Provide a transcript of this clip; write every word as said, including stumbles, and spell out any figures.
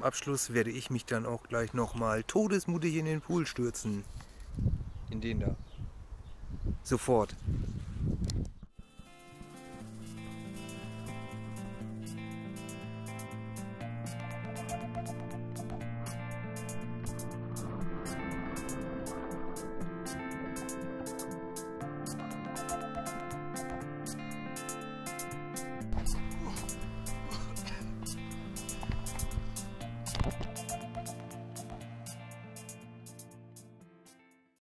Abschluss werde ich mich dann auch gleich nochmal todesmutig in den Pool stürzen. In den da. Sofort.